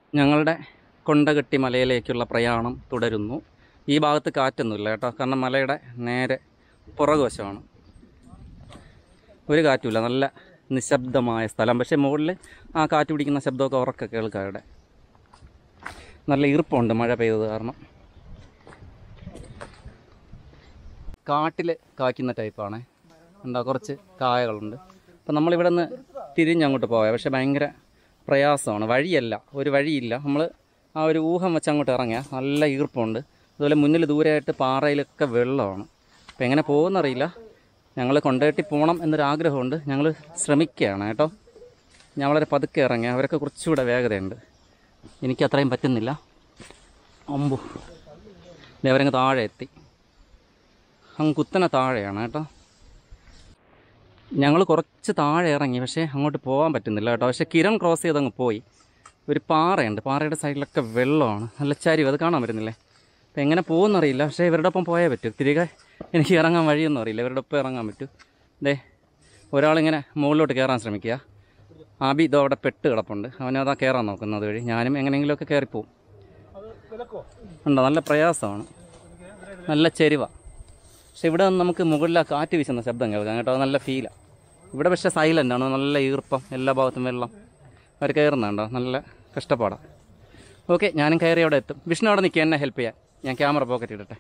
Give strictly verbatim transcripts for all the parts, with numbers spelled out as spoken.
ഞങ്ങളുടെ കൊണ്ടകെട്ടി മലയിലേക്കുള്ള പ്രയാണം തുടരുന്നു. ഈ ഭാഗത്ത് കാറ്റൊന്നുമില്ല കേട്ടോ, കാരണം മലയുടെ നേരെ പുറകുവശമാണ്. ഒരു കാറ്റുമില്ല, നല്ല നിശബ്ദമായ സ്ഥലം. പക്ഷേ മുകളിൽ ആ കാറ്റ് പിടിക്കുന്ന ശബ്ദമൊക്കെ ഉറക്കെ കേൾക്കാം. ഇവിടെ നല്ല ഈർപ്പമുണ്ട് മഴ പെയ്തത് കാരണം. കാട്ടിൽ കായ്ക്കുന്ന ടൈപ്പാണ്, എന്താ കുറച്ച് കായകളുണ്ട്. അപ്പം നമ്മളിവിടെ നിന്ന് തിരിഞ്ഞങ്ങോട്ട് പോയാൽ പക്ഷേ ഭയങ്കര പ്രയാസമാണ്. വഴിയല്ല, ഒരു വഴിയില്ല. നമ്മൾ ആ ഒരു ഊഹം വെച്ച് അങ്ങോട്ട് ഇറങ്ങിയാൽ നല്ല ഈർപ്പമുണ്ട്. അതുപോലെ മുന്നിൽ ദൂരെയായിട്ട് പാറയിലൊക്കെ വെള്ളമാണ്. അപ്പം എങ്ങനെ പോകുന്നറിയില്ല. ഞങ്ങൾ കൊണ്ടകെട്ടി പോകണം എന്നൊരാഗ്രഹമുണ്ട്. ഞങ്ങൾ ശ്രമിക്കുകയാണ് കേട്ടോ. ഞാൻ വളരെ പതുക്കെ ഇറങ്ങി, അവരൊക്കെ കുറച്ചുകൂടെ വേഗതയുണ്ട്, എനിക്ക് അത്രയും പറ്റുന്നില്ല. അമ്പു അവരങ്ങ് താഴെ എത്തി, അങ്ങ് കുത്തനെ താഴെയാണ് കേട്ടോ. ഞങ്ങൾ കുറച്ച് താഴെ ഇറങ്ങി, പക്ഷേ അങ്ങോട്ട് പോകാൻ പറ്റുന്നില്ല കേട്ടോ. പക്ഷേ കിരൺ ക്രോസ് ചെയ്തങ്ങ് പോയി. ഒരു പാറയുണ്ട്, പാറയുടെ സൈഡിലൊക്കെ വെള്ളമാണ്, നല്ല ചരിവ്, അത് കാണാൻ പറ്റുന്നില്ലേ. അപ്പം എങ്ങനെ പോകുമെന്നറിയില്ല, പക്ഷേ ഇവരുടെ ഒപ്പം പോയേ പറ്റൂ. തിരികെ എനിക്ക് ഇറങ്ങാൻ വഴിയൊന്നും അറിയില്ല, ഇവരുടെ ഒപ്പം ഇറങ്ങാൻ പറ്റും. ദേ ഒരാളിങ്ങനെ മുകളിലോട്ട് കയറാൻ ശ്രമിക്കുക. ആബി ഇതോ അവിടെ പെട്ട് കിടപ്പുണ്ട്, അവനതാ കയറാൻ നോക്കുന്നത് വഴി. ഞാനും എങ്ങനെയെങ്കിലുമൊക്കെ കയറിപ്പോവും. ഉണ്ടോ, നല്ല പ്രയാസമാണ്, നല്ല ചെരുവാണ്. പക്ഷെ ഇവിടെ നമുക്ക് മുകളിൽ കാറ്റ് വീശുന്ന ശബ്ദം കേൾക്കാം കേട്ടോ, നല്ല ഫീലാണ്. ഇവിടെ പക്ഷേ സൈലൻ്റ് ആണ്, നല്ല ഈർപ്പം, എല്ലാ ഭാഗത്തും വെള്ളം. അവർ കയറുന്നുണ്ടോ, നല്ല കഷ്ടപ്പാടാണ്. ഓക്കെ, ഞാനും കയറി അവിടെ എത്തും. വിഷ്ണു അവിടെ നിൽക്കുക, എന്നെ ഹെൽപ്പ് ചെയ്യാൻ. ഞാൻ ക്യാമറ പോക്കറ്റ് ഇടട്ടെ.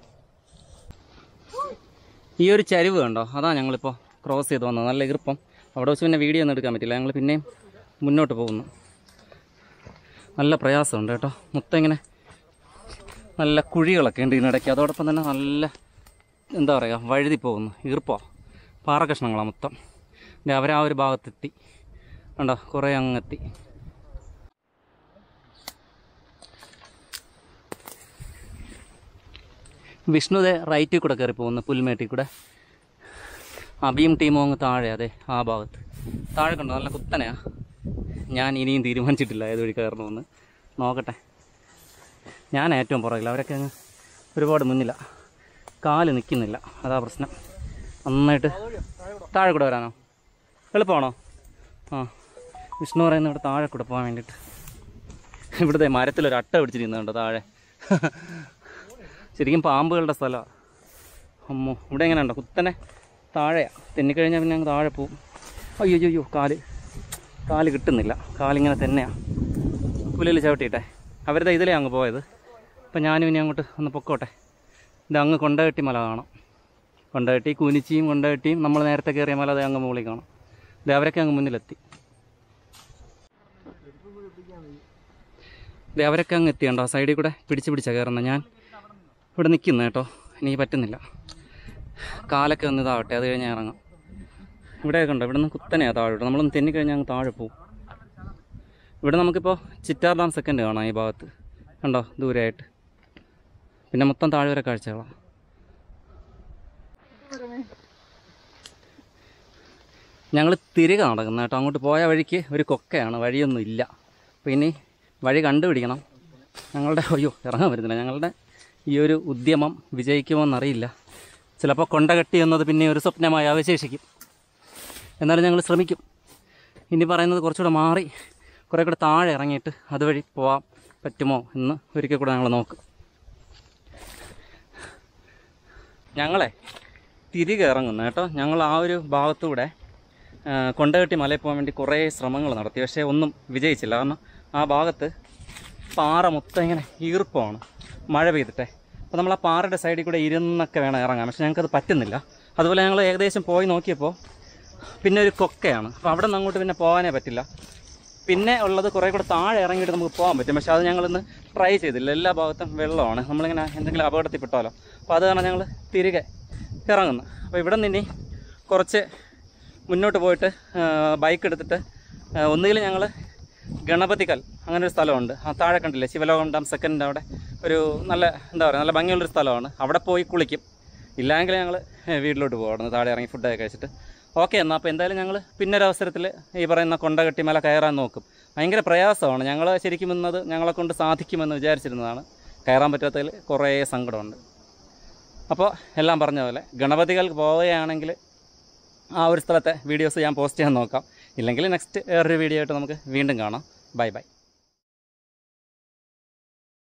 ഈ ഒരു ചരിവ് കണ്ടോ, അതാണ് ഞങ്ങളിപ്പോൾ ക്രോസ് ചെയ്ത് വന്നത്. നല്ല ഈർപ്പം. അവിടെ വെച്ച് പിന്നെ വീഡിയോ ഒന്നും എടുക്കാൻ പറ്റില്ല. ഞങ്ങൾ പിന്നെയും മുന്നോട്ട് പോകുന്നു. നല്ല പ്രയാസമുണ്ട് കേട്ടോ. മൊത്തം ഇങ്ങനെ നല്ല കുഴികളൊക്കെ ഉണ്ട് ഇതിനിടയ്ക്ക്. അതോടൊപ്പം തന്നെ നല്ല എന്താ പറയുക, വഴുതി പോകുന്നു, ഈർപ്പോ പാറ കഷ്ണങ്ങളാണ് മൊത്തം. അവരാ ഒരു ഭാഗത്തെത്തി ഉണ്ടോ, കുറേ അങ്ങെത്തി. വിഷ്ണുദേ റൈറ്റിൽ കൂടെ കയറി പോകുന്നു, പുൽമേട്ടിൽ കൂടെ. അബിയും ടീമും അങ്ങ് താഴെ, അതെ ആ ഭാഗത്ത് താഴെ കണ്ടോ, നല്ല കുത്തനെയാ. ഞാൻ ഇനിയും തീരുമാനിച്ചിട്ടില്ല ഏത് വഴി കയറണമെന്ന്, നോക്കട്ടെ. ഞാൻ ഏറ്റവും പുറകില്ല, അവരൊക്കെ അങ്ങ് ഒരുപാട് മുന്നിലാണ്. കാല് നിൽക്കുന്നില്ല, അതാ പ്രശ്നം. നന്നായിട്ട് താഴെ കൂടെ വരാനോ, എളുപ്പമാണോ? ആ, വിഷ്ണു പറയുന്നത് ഇവിടെ താഴെ കൂടെ പോകാൻ വേണ്ടിയിട്ട്. ഇവിടുത്തെ മരത്തിലൊരു അട്ട പിടിച്ചിരിക്കുന്നുണ്ടോ താഴെ. ശരിക്കും പാമ്പുകളുടെ സ്ഥലമാണ്. അമ്മോ, ഇവിടെ എങ്ങനെ ഉണ്ടോ, കുത്തനെ താഴെയാണ്. തെന്നിക്കഴിഞ്ഞാൽ പിന്നെ അങ്ങ് താഴെ പോവും. അയ്യോ അയ്യോ, കാല് കാല് കിട്ടുന്നില്ല, കാലിങ്ങനെ തന്നെയാണ്. പുല്ലിൽ ചവിട്ടിയിട്ടെ. അവരുടെ ഇതിലേ അങ്ങ് പോയത്. അപ്പം ഞാനും ഇനി അങ്ങോട്ട് ഒന്ന് പൊക്കോട്ടെ. ഇത് അങ്ങ് കൊണ്ടകെട്ടി മല കാണാം. കൊണ്ടകെട്ടി കുനിച്ചിയും കൊണ്ടകെട്ടിയും നമ്മൾ നേരത്തെ കയറിയ മല അതേ അങ്ങ് മുകളിൽ കാണാം. ഇത് അവരൊക്കെ അങ്ങ് മുന്നിലെത്തി. ഇത് അവരൊക്കെ അങ്ങ് എത്തിയുണ്ടോ, ആ സൈഡിൽ കൂടെ പിടിച്ച് പിടിച്ചാണ് കയറുന്നത്. ഞാൻ ഇവിടെ നിൽക്കുന്നു കേട്ടോ, എനിക്ക് പറ്റുന്നില്ല. കാലൊക്കെ ഒന്ന് ഇതാവട്ടെ, അത് കഴിഞ്ഞാൽ ഇറങ്ങാം. ഇവിടെയൊക്കെ ഉണ്ടോ, ഇവിടെ നിന്ന് കുത്തനെയാണ് താഴോട്ട്. നമ്മളൊന്ന് തെന്നിക്കഴിഞ്ഞാൽ അങ്ങ് താഴെ പോവും. ഇവിടെ നമുക്കിപ്പോൾ ചിറ്റാർ ഡാം സെക്കൻഡ് കാണാം ഈ ഭാഗത്ത് കണ്ടോ, ദൂരെയായിട്ട്. പിന്നെ മൊത്തം താഴെ വരെ കാഴ്ചകളാണ്. ഞങ്ങൾ തിരികെ നടക്കുന്നത് കേട്ടോ. അങ്ങോട്ട് പോയ വഴിക്ക് ഒരു കൊക്കയാണ്, വഴിയൊന്നും ഇല്ല. അപ്പോൾ ഇനി വഴി കണ്ടുപിടിക്കണം. ഞങ്ങളുടെ അയ്യോ ഇറങ്ങാൻ വരുന്നില്ല. ഞങ്ങളുടെ ഈ ഒരു ഉദ്യമം വിജയിക്കുമോ എന്നറിയില്ല. ചിലപ്പോൾ കൊണ്ടകെട്ടി എന്നത് പിന്നെ ഒരു സ്വപ്നമായി അവശേഷിക്കും. എന്നാലും ഞങ്ങൾ ശ്രമിക്കും. ഇനി പറയുന്നത് കുറച്ചുകൂടെ മാറി കുറേ കൂടെ താഴെ ഇറങ്ങിയിട്ട് അതുവഴി പോകാൻ പറ്റുമോ എന്ന് ഒരിക്കൽ കൂടെ ഞങ്ങൾ നോക്കും. ഞങ്ങളെ തിരികെ ഇറങ്ങുന്നു കേട്ടോ. ഞങ്ങൾ ആ ഒരു ഭാഗത്തൂടെ കൊണ്ടകെട്ടി മലയിൽ പോകാൻ വേണ്ടി കുറേ ശ്രമങ്ങൾ നടത്തി, പക്ഷേ ഒന്നും വിജയിച്ചില്ല. കാരണം ആ ഭാഗത്ത് പാറ മൊത്തം ഇങ്ങനെ ഈർപ്പമാണ്, മഴ പെയ്തിട്ടെ. അപ്പോൾ നമ്മൾ ആ പാറയുടെ സൈഡിൽ കൂടെ ഇരുന്നൊക്കെ വേണം ഇറങ്ങാൻ, പക്ഷേ ഞങ്ങൾക്കത് പറ്റുന്നില്ല. അതുപോലെ ഞങ്ങൾ ഏകദേശം പോയി നോക്കിയപ്പോൾ പിന്നെ ഒരു കൊക്കയാണ്. അപ്പോൾ അവിടെ നിന്ന് അങ്ങോട്ട് പിന്നെ പോകാനേ പറ്റില്ല. പിന്നെ ഉള്ളത് കുറേ കൂടെ താഴെ ഇറങ്ങിയിട്ട് നമുക്ക് പോകാൻ പറ്റും, പക്ഷേ അത് ഞങ്ങളിന്ന് ട്രൈ ചെയ്തില്ല. എല്ലാ ഭാഗത്തും വെള്ളമാണ്, നമ്മളിങ്ങനെ എന്തെങ്കിലും അപകടത്തിൽപ്പെട്ടാലോ. അപ്പോൾ അത് കാരണം ഞങ്ങൾ തിരികെ ഇറങ്ങുന്നു. അപ്പോൾ ഇവിടെ നിന്ന് ഇനി കുറച്ച് മുന്നോട്ട് പോയിട്ട് ബൈക്ക് എടുത്തിട്ട് ഒന്നുകിൽ ഞങ്ങൾ ഗണപതിക്കൽ അങ്ങനെ ഒരു സ്ഥലമുണ്ട്, ആ താഴെ കണ്ടില്ലേ, ശിവലോകം ഡാം സെക്കൻഡ്, അവിടെ ഒരു നല്ല എന്താ പറയുക നല്ല ഭംഗിയുള്ളൊരു സ്ഥലമാണ്. അവിടെ പോയി കുളിക്കും. ഇല്ലെങ്കിൽ ഞങ്ങൾ വീട്ടിലോട്ട് പോകണം താഴെ ഇറങ്ങി ഫുഡൊക്കെ കഴിച്ചിട്ട്. ഓക്കെ എന്നാൽ അപ്പോൾ എന്തായാലും ഞങ്ങൾ പിന്നൊരവസരത്തിൽ ഈ പറയുന്ന കൊണ്ടകെട്ടി മല കയറാൻ നോക്കും. ഭയങ്കര പ്രയാസമാണ്. ഞങ്ങൾ ശരിക്കും ഇന്നത് ഞങ്ങളെ കൊണ്ട് സാധിക്കുമെന്ന് വിചാരിച്ചിരുന്നതാണ്. കയറാൻ പറ്റാത്തതിൽ കുറേ സങ്കടമുണ്ട്. അപ്പോൾ എല്ലാം പറഞ്ഞ പോലെ ഗണപതികൾക്ക് പോവുകയാണെങ്കിൽ ആ ഒരു സ്ഥലത്തെ വീഡിയോസ് ഞാൻ പോസ്റ്റ് ചെയ്യാൻ നോക്കാം. ഇല്ലെങ്കിൽ നെക്സ്റ്റ് വേറൊരു വീഡിയോ ആയിട്ട് നമുക്ക് വീണ്ടും കാണാം. Bye by.